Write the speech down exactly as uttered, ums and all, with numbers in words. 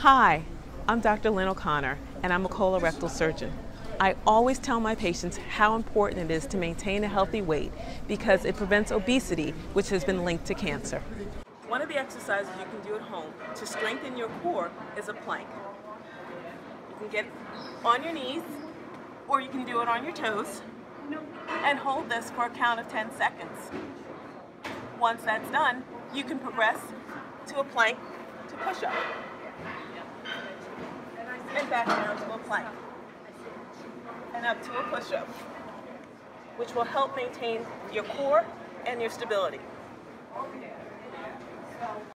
Hi, I'm Doctor Lynn O'Connor, and I'm a colorectal surgeon. I always tell my patients how important it is to maintain a healthy weight because it prevents obesity, which has been linked to cancer. One of the exercises you can do at home to strengthen your core is a plank. You can get on your knees, or you can do it on your toes, and hold this for a count of ten seconds. Once that's done, you can progress to a plank to push-up, and back down to a plank, and up to a push-up, which will help maintain your core and your stability.